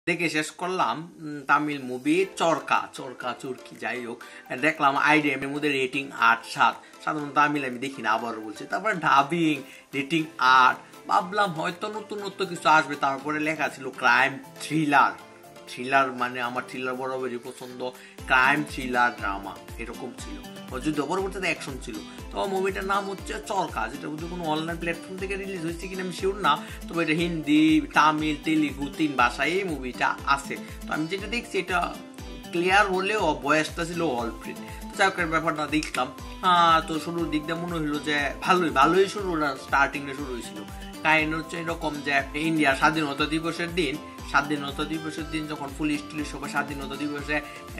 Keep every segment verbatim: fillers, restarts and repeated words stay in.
দেখে শেষ করলাম তামিল মুভি চরকা চরকা চরকি যাই হোক। দেখলাম আইডিএম এর মধ্যে রেটিং আট সাত। সাধারণত তামিল আমি দেখি না, আবার বলছি। তারপর ডাবিং রেটিং আট। ভাবলাম হয়তো নতুন নতুন কিছু আসবে। তারপরে লেখা ছিল ক্রাইম থ্রিলার। থ্রিলার মানে আমার থ্রিলার বরাবরই পছন্দ। ক্রাইম থ্রিলার ড্রামা এরকম ছিল, যুদ্ধ পরবর্তীতে অ্যাকশন ছিল। তো মুভিটার নাম হচ্ছে চরকা, যেটা বুঝে কোনো অনলাইন প্ল্যাটফর্ম থেকে রিলিজ হয়েছে কিনা আমি শিওর না, তবে এটা হিন্দি, তামিল, তেলেগু তিন ভাষায় এই মুভিটা আছে। তো আমি যেটা দেখছি এটা ক্লিয়ার হলেও বয়সটা ছিল অল প্রিন্ট। চাকরির ব্যাপারটা দেখলাম, তো শুরুর দিক দিয়ে মনে হলো যে ভালোই ভালোই শুরু স্টার্টিং এ শুরু হয়েছিল। কাহিনী হচ্ছে এরকম যে ইন্ডিয়ার স্বাধীনতা দিবসের দিন স্বাধীনতা দিবসের দিন যখন পুলিশ টুলিশ সবাই স্বাধীনতা দিবসে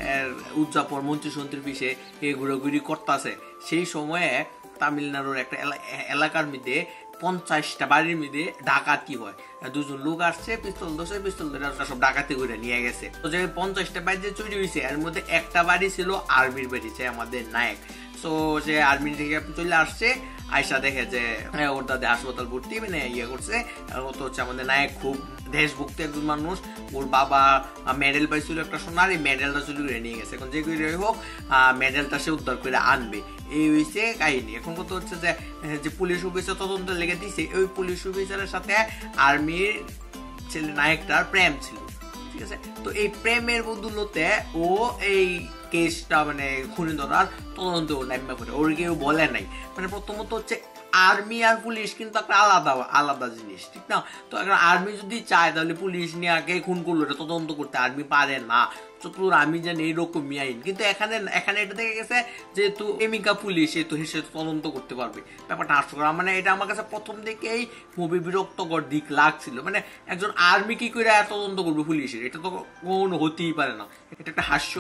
উদযাপন মন্ত্রী সন্ত্রী পিছিয়ে এ ঘুরাঘুরি করতেছে, সেই সময়ে তামিলনাড়ুর একটা এলাকার মধ্যে পঞ্চাশটা বাড়ির মধ্যে ডাকাতি হয়। দুজন লোক আসছে, পিস্তল ধরছে, পিস্তল ধরে সব ডাকাতি করে নিয়ে গেছে। তো যে পঞ্চাশটা বাড়ি যে চুরি হয়েছে এর মধ্যে একটা বাড়ি ছিল আর্মির বাড়ি, সে আমাদের নায়ক। তো সে আর্মি থেকে চলে আসছে, আয়সা দেখে যে ওর দাদা হাসপাতাল ভর্তি, মানে ইয়ে করছে। ও তো হচ্ছে আমাদের নায়ক খুব দেশভক্ত একজন মানুষ। ওর বাবা মেডেল পাইছিল একটা সোনার, এই মেডেলটা চুরি করে নিয়ে গেছে। এখন যে করে হোক মেডেলটা সে উদ্ধার করে আনবে, এই হয়েছে কাহিনী। এখন কত হচ্ছে যে যে পুলিশ অফিসার তদন্ত লেগে দিছে, ওই পুলিশ অফিসারের সাথে আর্মির ছেলে নায়কটার প্রেম ছিল, ঠিক আছে। তো এই প্রেমের বদৌলতে ও এই কেসটা মানে খুনি ধরার তদন্ত নাম্বা করে, ওর কেউ বলে নাই। মানে প্রথমত হচ্ছে আর্মি আর পুলিশ কিন্তু একটা আলাদা আলাদা জিনিস, ঠিক না? তো এখন আর্মি যদি চায় তাহলে পুলিশ নিয়ে আগে খুন করলো এটা তদন্ত করতে, আর্মি পারে না। চতুর আমি জানি এইরকমই আইন, কিন্তু এখানে এখানে এটা দেখে গেছে যেহেতু প্রেমিকা পুলিশ, তো সে তদন্ত করতে পারবে। ব্যাপারটা হাস্যকর, মানে এটা আমার কাছে প্রথম থেকেই মুভি বিরক্তকর দিক লাগছিল। মানে একজন আর্মি কি করে তদন্ত করবে পুলিশের, এটা তো কোনো হতেই পারে না। এটা একটা হাস্য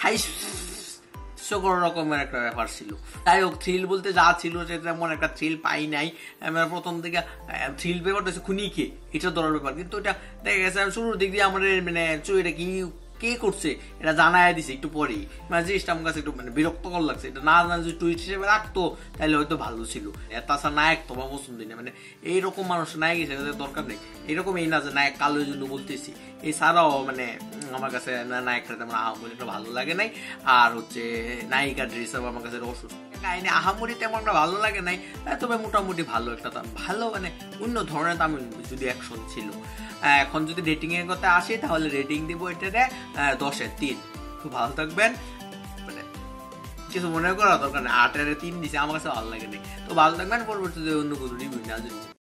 হাস্যকর রকমের একটা ব্যাপার ছিল। যাই হোক, থ্রিল বলতে যা ছিল সেটা তেমন একটা থ্রিল পাই নাই। প্রথম থেকে থ্রিল ব্যাপারটা হচ্ছে খুনিকে এটা ধরার ব্যাপার, কিন্তু এটা দেখা গেছে শুরুর দিক দিয়ে আমাদের মানে চুরিটা কি কে করছে এটা জানাই দিছে একটু পরেই। মানে জিনিসটা আমার কাছে একটু মানে বিরক্তকর লাগছে। এটা না জানা যদি টুইট হিসেবে রাখতো তাহলে হয়তো ভালো ছিল। তাছাড়া নায়ক তোমার পছন্দ না, মানে এইরকম মানুষ নায়ক হিসেবে দরকার নেই। এরকম এই না যে নায়ক কালো জন্য বলতেছি, এছাড়াও মানে আমার কাছে নায়কটা তেমন আহামরি একটা ভালো লাগে নাই। আর হচ্ছে নায়িকার ড্রেস আপ আমার কাছে অসুস্থ, কাহিনী আহামরি তেমন একটা ভালো লাগে নাই। তবে মোটামুটি ভালো একটা ভালো মানে অন্য ধরনের তামিল যদি অ্যাকশন ছিল। এখন যদি রেটিং এর কথা আসে তাহলে রেটিং দিব এটাতে দশের তিন। খুব ভালো থাকবেন, মানে কিছু মনে করা দরকার নেই। আটের তিন দিছে, আমার কাছে ভালো লাগে নাই। তো ভালো থাকবেন, পরবর্তীতে অন্য কোনো রিভিউ না।